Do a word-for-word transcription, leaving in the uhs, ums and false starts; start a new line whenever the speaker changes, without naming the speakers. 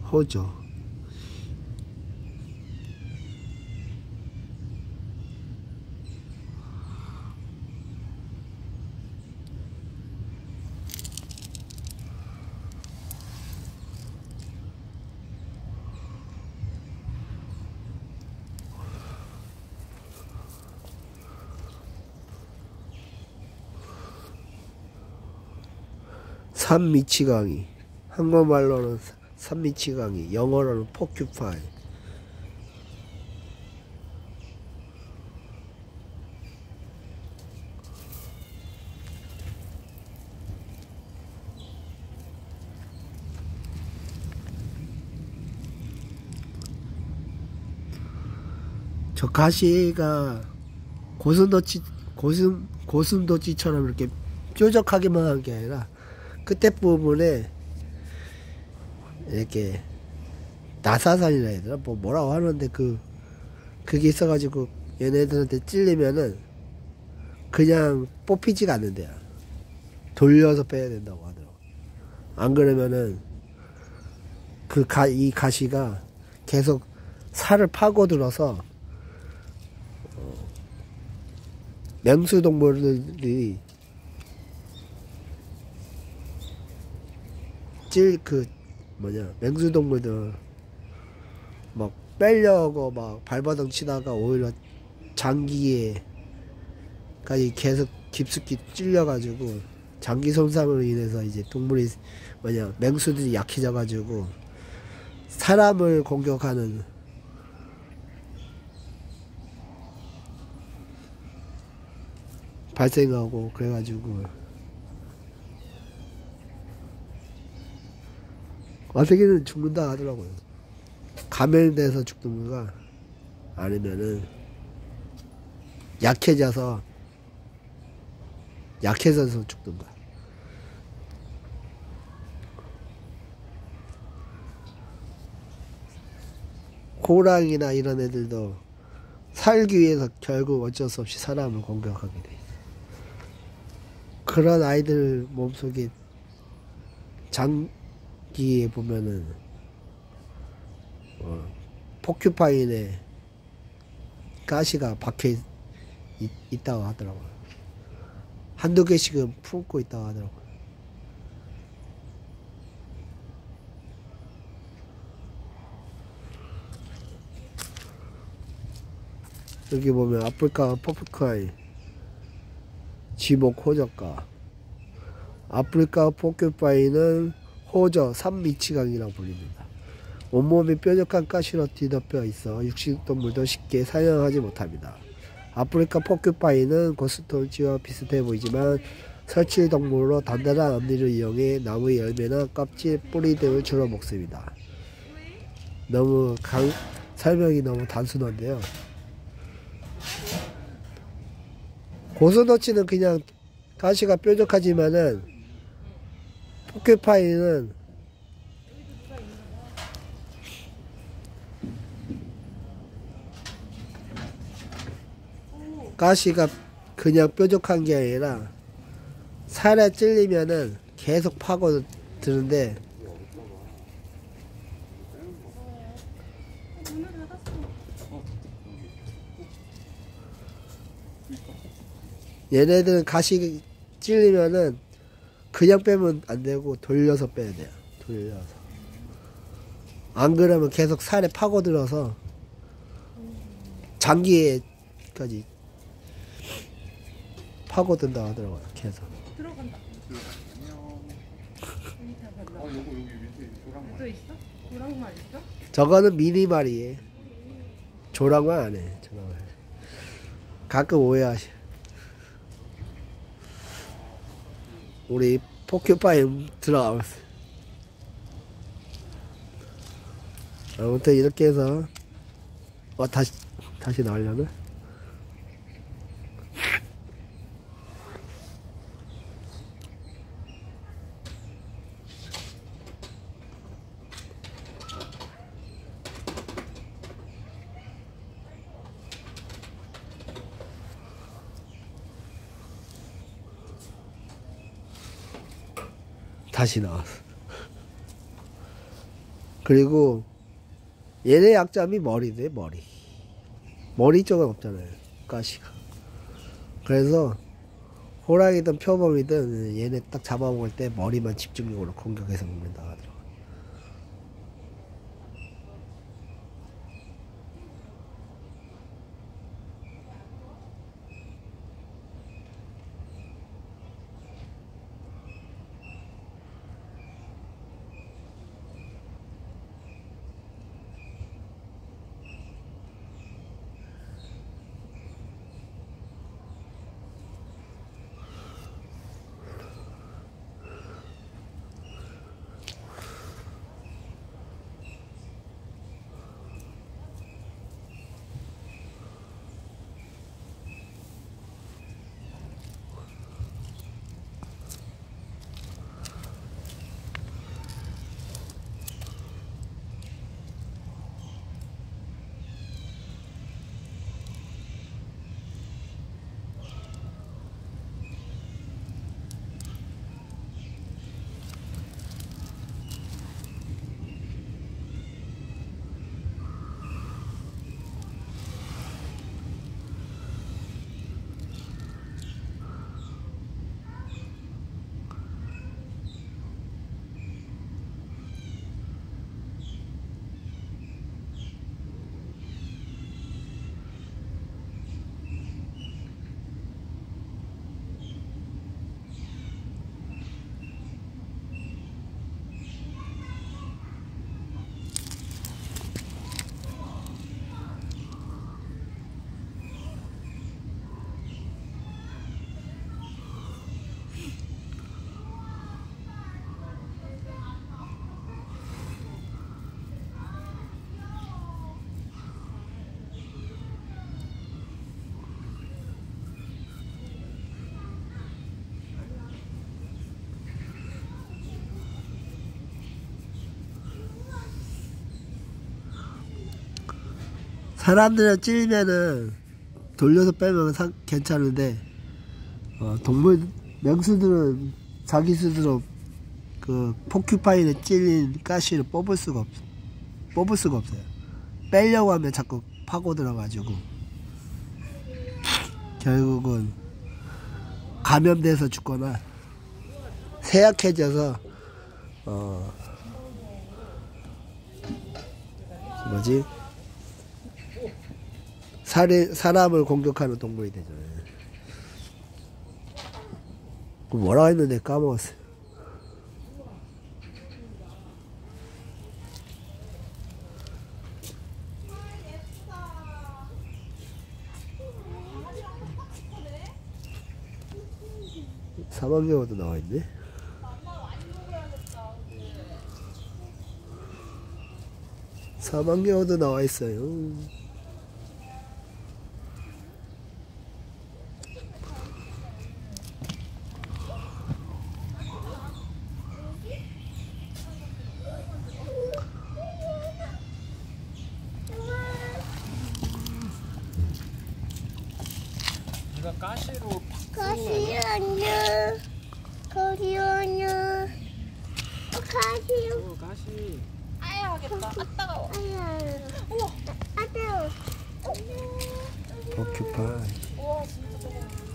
호저. 산미치광이, 한국말로는 산미치광이, 영어로는 포큐파이. 저 가시가 고슴도치, 고슴, 고슴도치처럼 이렇게 뾰족하게만 한 게 아니라 끝에 부분에 이렇게 나사산이라 해야 되나? 뭐 뭐라고 하는데 그 그게 있어가지고 얘네들한테 찔리면은 그냥 뽑히지가 않는데요. 돌려서 빼야 된다고 하더라고. 안 그러면은 그 가, 이 가시가 계속 살을 파고들어서 어, 맹수동물들이 찔, 그, 뭐냐, 맹수동물들, 막, 빼려고 막 발버둥 치다가 오히려 장기에까지 계속 깊숙이 찔려가지고, 장기 손상으로 인해서 이제 동물이, 뭐냐, 맹수들이 약해져가지고, 사람을 공격하는, 발생하고, 그래가지고, 어떻게든 죽는다 하더라고요. 감염돼서 죽든가 아니면은 약해져서 약해져서 죽든가. 호랑이나 이런 애들도 살기 위해서 결국 어쩔 수 없이 사람을 공격하게 돼 있어. 그런 아이들 몸속에 장 기에 보면은 어, 포큐파인에 가시가 박혀 있, 있, 있다고 하더라고요. 한두 개씩은 품고 있다고 하더라고요. 여기 보면 아프리카 포큐파인 지목 호저가, 아프리카 포큐파인은 호저 산미치광이라고 불립니다. 온몸이 뾰족한 가시로 뒤덮여 있어 육식동물도 쉽게 사냥하지 못합니다. 아프리카 포큐파인은 고슴도치와 비슷해 보이지만 설치동물로 단단한 앞니를 이용해 나무의 열매나 껍질, 뿌리 등을 주로 먹습니다. 너무 강, 설명이 너무 단순한데요. 고슴도치는 그냥 가시가 뾰족하지만은 포큐파인은 가시가 그냥 뾰족한 게 아니라 살에 찔리면은 계속 파고드는데 얘네들은 가시 찔리면은 그냥 빼면 안 되고 돌려서 빼야 돼요. 돌려서. 안 그러면 계속 살에 파고들어서 장기에까지 파고든다 하더라고요. 계속.
들어간다. 어, 요거 여기 밑에 조랑말. 또 있어? 조랑말 있어?
저거는 미니말이에요. 조랑말 안 해. 조랑말. 가끔 오해하시. 우리 포큐파인 들어가면서. 아무튼 이렇게 해서 어 다시 다시 나오려나? 다시 나왔어. 그리고 얘네 약점이 머리네, 머리. 머리 쪽은 없잖아요, 가시가. 그래서 호랑이든 표범이든 얘네 딱 잡아먹을 때 머리만 집중적으로 공격해서 먹는다 하더라고요. 사람들은 찔면은 돌려서 빼면 상, 괜찮은데 어, 동물 명수들은 자기 스스로 그 포큐파인에 찔린 가시를 뽑을 수가 없 뽑을 수가 없어요. 빼려고 하면 자꾸 파고들어가지고 결국은 감염돼서 죽거나 쇠약해져서 어 뭐지? 살인, 사람을 공격하는 동물이 되죠. 그 뭐라고 했는데 까먹었어요. 사망경어도 나와있네. 사망경어도 나와있어요.
네가 가시로
가시오뉴 가시오뉴 가시오
어, 가시.
아야 하겠다. 아 따가워.
우와 아따
포큐파인.
우와 진짜 저거.